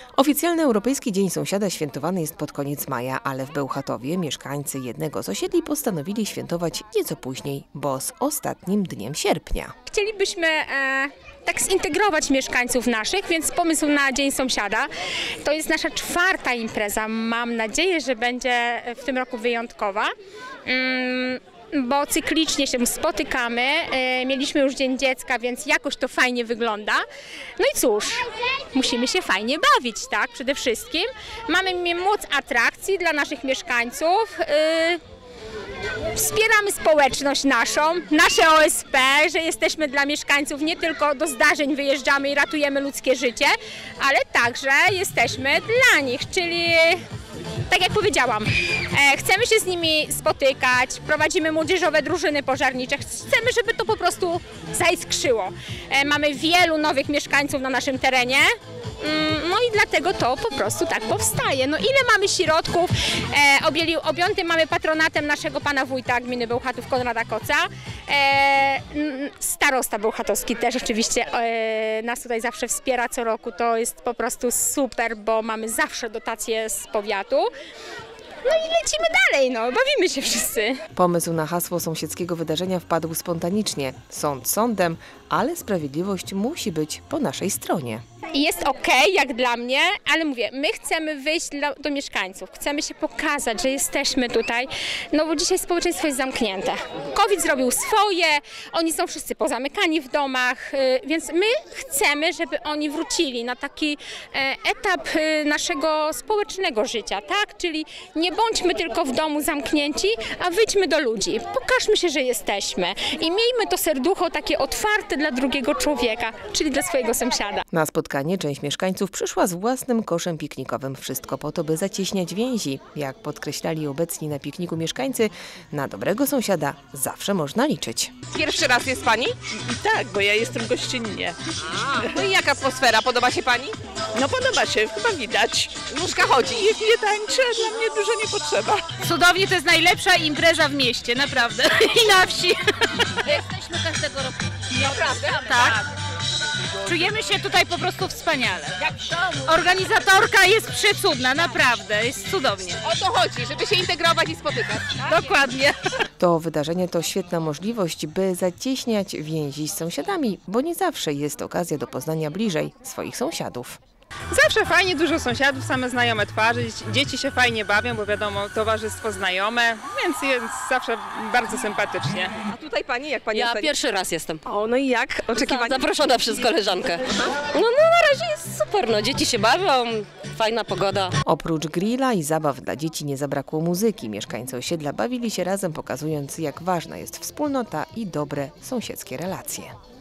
Oficjalny Europejski Dzień Sąsiada świętowany jest pod koniec maja, ale w Bełchatowie mieszkańcy jednego z osiedli postanowili świętować nieco później, bo z ostatnim dniem sierpnia. Chcielibyśmy tak zintegrować mieszkańców naszych, więc pomysł na Dzień Sąsiada to jest nasza 4. impreza. Mam nadzieję, że będzie w tym roku wyjątkowa. Bo cyklicznie się spotykamy, mieliśmy już Dzień Dziecka, więc jakoś to fajnie wygląda. No i cóż, musimy się fajnie bawić, tak, przede wszystkim. Mamy móc atrakcji dla naszych mieszkańców. Wspieramy społeczność naszą, nasze OSP, że jesteśmy dla mieszkańców, nie tylko do zdarzeń wyjeżdżamy i ratujemy ludzkie życie, ale także jesteśmy dla nich, czyli tak jak powiedziałam, chcemy się z nimi spotykać, prowadzimy młodzieżowe drużyny pożarnicze, chcemy, żeby to po prostu zaiskrzyło. Mamy wielu nowych mieszkańców na naszym terenie. No i dlatego to po prostu tak powstaje. No ile mamy środków? Objęty mamy patronatem naszego pana wójta gminy Bełchatów, Konrada Koca. Starosta bełchatowski też oczywiście nas tutaj zawsze wspiera co roku. To jest po prostu super, bo mamy zawsze dotacje z powiatu. No i lecimy dalej, no, bawimy się wszyscy. Pomysł na hasło sąsiedzkiego wydarzenia wpadł spontanicznie. Sąd sądem, ale sprawiedliwość musi być po naszej stronie. Jest jak dla mnie, ale mówię, my chcemy wyjść do mieszkańców, chcemy się pokazać, że jesteśmy tutaj, no bo dzisiaj społeczeństwo jest zamknięte. COVID zrobił swoje, oni są wszyscy pozamykani w domach, więc my chcemy, żeby oni wrócili na taki etap naszego społecznego życia, tak? Czyli nie bądźmy tylko w domu zamknięci, a wyjdźmy do ludzi, pokażmy się, że jesteśmy i miejmy to serducho takie otwarte dla drugiego człowieka, czyli dla swojego sąsiada. Na spotkanie część mieszkańców przyszła z własnym koszem piknikowym. Wszystko po to, by zacieśniać więzi. Jak podkreślali obecni na pikniku mieszkańcy, na dobrego sąsiada zawsze można liczyć. Pierwszy raz jest pani? Tak, bo ja jestem gościnnie. No i jaka atmosfera? Podoba się pani? No podoba się, chyba widać. Nóżka chodzi. Nie tańczę, dla mnie dużo nie potrzeba. Cudownie, to jest najlepsza impreza w mieście, naprawdę. I na wsi. Jesteśmy każdego roku. Naprawdę? Tak. Czujemy się tutaj po prostu wspaniale. Organizatorka jest przecudna, naprawdę, jest cudownie. O to chodzi, żeby się integrować i spotykać. Dokładnie. To wydarzenie to świetna możliwość, by zacieśniać więzi z sąsiadami, bo nie zawsze jest okazja do poznania bliżej swoich sąsiadów. Zawsze fajnie, dużo sąsiadów, same znajome twarze, dzieci się fajnie bawią, bo wiadomo, towarzystwo znajome, więc jest zawsze bardzo sympatycznie. A tutaj pani, jak pani Ja ocenia? pierwszy raz jestem. O, no i jak? Oczekiwania? Zaproszona przez koleżankę. No na razie jest super, no dzieci się bawią, fajna pogoda. Oprócz grilla i zabaw dla dzieci nie zabrakło muzyki. Mieszkańcy osiedla bawili się razem, pokazując, jak ważna jest wspólnota i dobre sąsiedzkie relacje.